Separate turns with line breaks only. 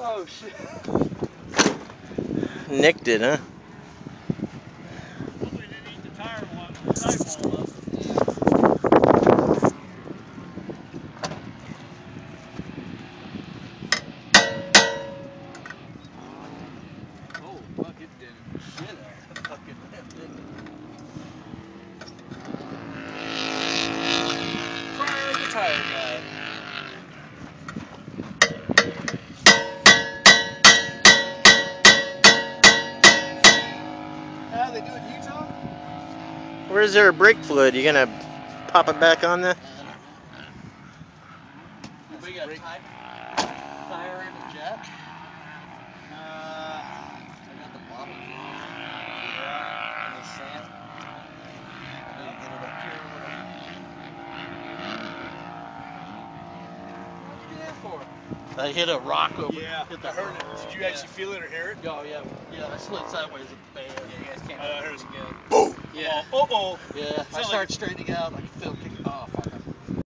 Oh shit.
Nicked it, huh?
Hopefully they didn't eat the tire one, the sidewall up. Oh, fuck, it did shit out of that fucking rim, didn't it? Fire the tire guy. How they do it in Utah?
Where's there a brake fluid? You gonna pop it back on there?
We got tire in the jet. I got the bottle. Yeah. And the sand. Get it up here or whatever. What'd you do that for? I hit a rock over.
Yeah,
Hit the
I heard it. Did you actually feel it or hear it?
Oh yeah, yeah. I slid sideways at the band.
Yeah, you guys can't. I heard it
again.
Boom!
Yeah.
Oh, oh.
Yeah. I
Sound
started straightening out. I could feel it kicking off.